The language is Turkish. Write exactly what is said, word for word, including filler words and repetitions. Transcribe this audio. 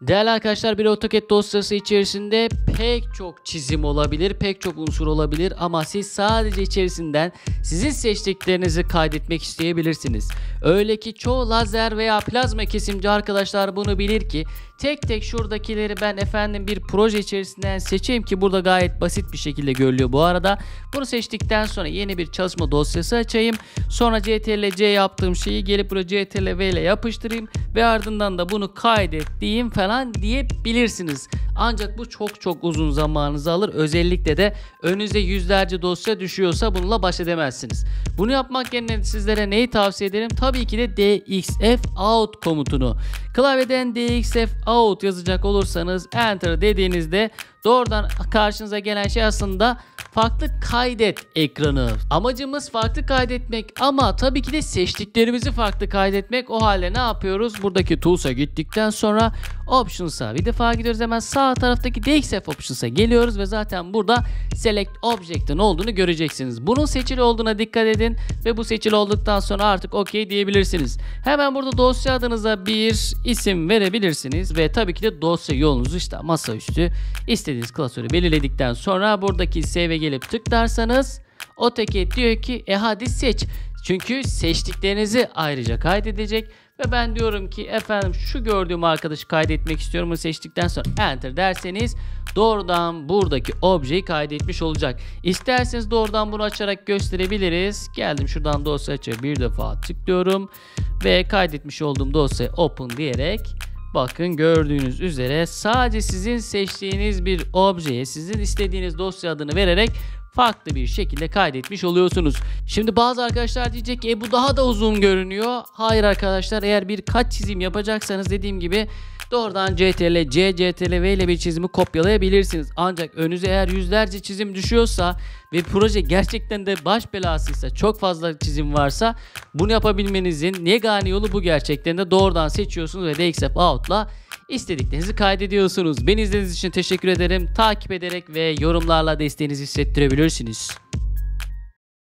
Değerli arkadaşlar, bir AutoCAD dosyası içerisinde pek çok çizim olabilir, pek çok unsur olabilir ama siz sadece içerisinden sizin seçtiklerinizi kaydetmek isteyebilirsiniz. Öyle ki çoğu lazer veya plazma kesimci arkadaşlar bunu bilir ki tek tek şuradakileri ben efendim bir proje içerisinden seçeyim ki burada gayet basit bir şekilde görülüyor bu arada. Bunu seçtikten sonra yeni bir çalışma dosyası açayım. Sonra Ctrl C yaptığım şeyi gelip buraya Ctrl V ile yapıştırayım ve ardından da bunu kaydet diyeyim falan diyebilirsiniz. Ancak bu çok çok uzun zamanınızı alır. Özellikle de önünüze yüzlerce dosya düşüyorsa bununla baş edemezsiniz. Bunu yapmak yerine sizlere neyi tavsiye ederim? Tabii ki de D X F out komutunu. Klavyeden D X F out yazacak olursanız enter dediğinizde doğrudan karşınıza gelen şey aslında farklı kaydet ekranı. Amacımız farklı kaydetmek ama tabii ki de seçtiklerimizi farklı kaydetmek. O halde ne yapıyoruz? Buradaki Tools'a gittikten sonra Options'a bir defa gidiyoruz. Hemen sağ taraftaki D X F Options'a geliyoruz ve zaten burada Select Object'in olduğunu göreceksiniz. Bunun seçili olduğuna dikkat edin ve bu seçili olduktan sonra artık OK diyebilirsiniz. Hemen burada dosya adınıza bir isim verebilirsiniz ve tabii ki de dosya yolunuzu işte masaüstü istediğiniz klasörü belirledikten sonra buradaki Save'e gelip tıklarsanız AutoCAD diyor ki e hadi seç. Çünkü seçtiklerinizi ayrıca kaydedecek ve ben diyorum ki efendim şu gördüğüm arkadaşı kaydetmek istiyorum. Bunu seçtikten sonra enter derseniz doğrudan buradaki objeyi kaydetmiş olacak. İsterseniz doğrudan bunu açarak gösterebiliriz. Geldim şuradan dosya açıp bir defa tıklıyorum ve kaydetmiş olduğum dosyayı open diyerek bakın gördüğünüz üzere sadece sizin seçtiğiniz bir objeye sizin istediğiniz dosya adını vererek farklı bir şekilde kaydetmiş oluyorsunuz. Şimdi bazı arkadaşlar diyecek ki e, bu daha da uzun görünüyor. Hayır arkadaşlar, eğer birkaç çizim yapacaksanız dediğim gibi doğrudan Ctrl C, Ctrl V ile bir çizimi kopyalayabilirsiniz. Ancak önünüze eğer yüzlerce çizim düşüyorsa ve proje gerçekten de baş belasıysa, çok fazla çizim varsa bunu yapabilmenizin yegane yolu bu gerçekten de. Doğrudan seçiyorsunuz ve D X F out'la istediklerinizi kaydediyorsunuz. Beni izlediğiniz için teşekkür ederim. Takip ederek ve yorumlarla desteğinizi hissettirebilirsiniz.